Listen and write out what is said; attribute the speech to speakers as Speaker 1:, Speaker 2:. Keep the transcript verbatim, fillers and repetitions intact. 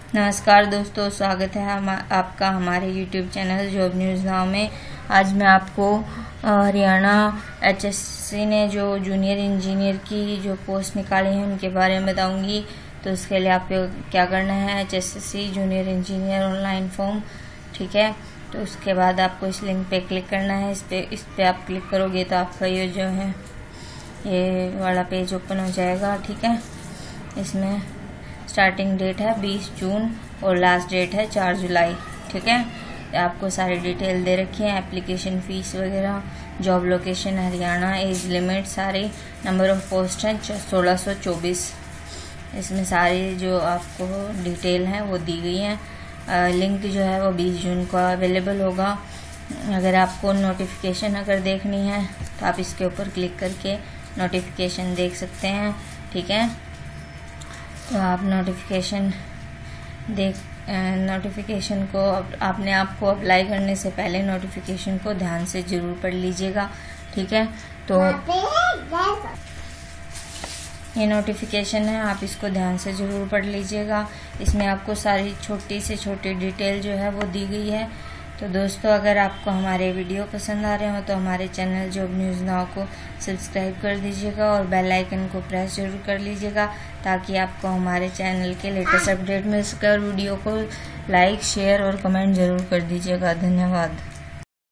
Speaker 1: नमस्कार दोस्तों, स्वागत है हम आपका हमारे YouTube channel job news now में। आज मैं आपको हरियाणा एचएससी ने जो जूनियर इंजीनियर की जो पोस्ट निकाली है उनके बारे में बताऊंगी। तो उसके लिए आपको क्या करना है, HSC junior engineer online form, ठीक है। तो उसके बाद आपको इस लिंक पे क्लिक करना है। इस पे इस पे आप क्लिक करोगे तो आपका ये जो है ये वाला पेज ओपन हो जाएगा, ठीक है। इसमें स्टार्टिंग डेट है बीस जून और लास्ट डेट है चार जुलाई, ठीक है। आपको सारी डिटेल दे रखी है, एप्लीकेशन फीस वगैरह, job location Haryana, age limit, सारे नंबर ऑफ पोस्ट हैं सोलह सौ चौबीस। इसमें सारी जो आपको डिटेल है वो दी गई है। लिंक जो है वो बीस जून को अवेलेबल होगा। अगर आपको नोटिफिकेशन अगर देखनी है तो आप इसके ऊपर क्लिक करके नोटिफिकेशन देख सकते हैं, ठीक है। तो आप नोटिफिकेशन देख नोटिफिकेशन को आपने आपको अप्लाई करने से पहले नोटिफिकेशन को ध्यान से जरूर पढ़ लीजिएगा, ठीक है। तो ये नोटिफिकेशन है, आप इसको ध्यान से जरूर पढ़ लीजिएगा। इसमें आपको सारी छोटी से छोटी डिटेल जो है वो दी गई है। तो दोस्तों, अगर आपको हमारे वीडियो पसंद आ रहे हो तो हमारे चैनल जॉब न्यूज़ नाउ को सब्सक्राइब कर दीजिएगा और बेल आइकन को प्रेस जरूर कर लीजिएगा ताकि आपको हमारे चैनल के लेटेस्ट अपडेट मिल सके। और वीडियो को लाइक, शेयर और कमेंट जरूर कर दीजिएगा। धन्यवाद।